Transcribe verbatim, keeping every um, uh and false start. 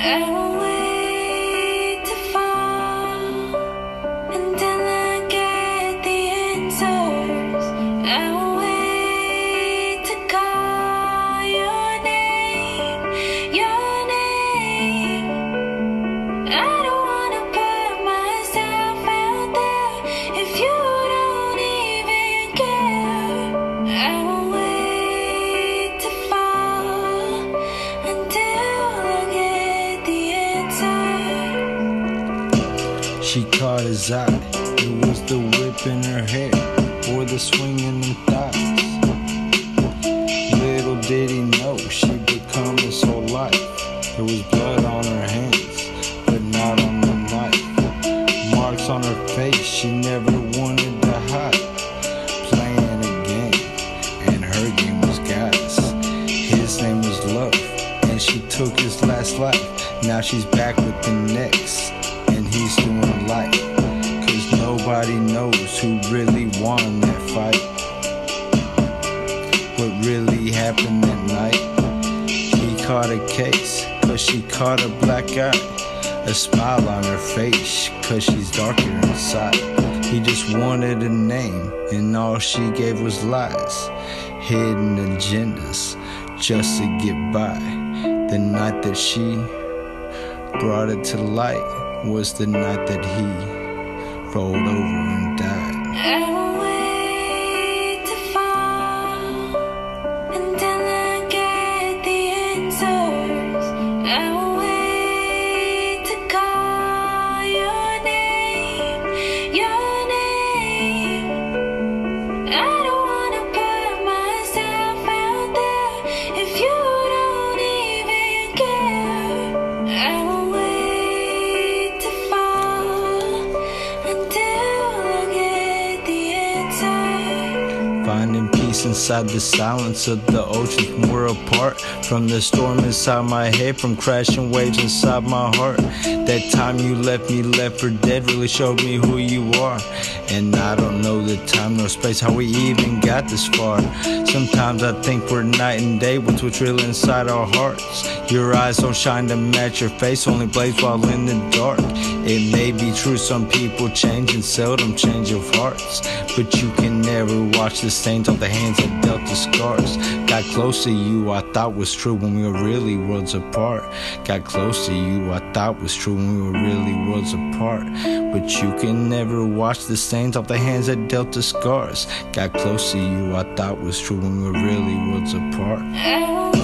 I will wait to fall until I get the answers. I will wait to call your name, your name. I don't wanna put myself out there if you don't even care. I will wait to fall until I get the answer. She caught his eye, it was the whip in her hair, or the swing in them thighs. Little did he know she'd become his whole life. There was blood on her hands, but not on the knife. Marks on her face she never wanted to hide. Playing a game, and her game was guys. His name was love, and she took his last life. Now she's back with the next, and he's doing life. Cause nobody knows who really won that fight. What really happened that night? He caught a case, cause she caught a black eye. A smile on her face, cause she's darker inside. He just wanted a name, and all she gave was lies. Hidden agendas, just to get by. The night that she brought it to light was the night that he rolled over and died. I will wait to fall until I get the answers. I will wait to call your name, your name. I don't wanna put myself out there if you don't even care. I will wait to fall until I get the answer. Finding peace inside the silence of the ocean when we're apart. From the storm inside my head, from crashing waves inside my heart. That time you left me left for dead really showed me who you are. And I don't know the time nor space, how we even got this far. Sometimes I think we're night and day with what's real inside our hearts. Your eyes don't shine to match your face, only blaze while in the dark. It may be true some people change and seldom change of hearts, but you can never watch the stains on the hands that dealt the scars. Got close to you, I thought was true when we were really worlds apart. Got close to you, I thought was true when we were really worlds apart. But you can never watch the stains off the hands that dealt the scars. Got close to you, I thought was true when we were really worlds apart. I will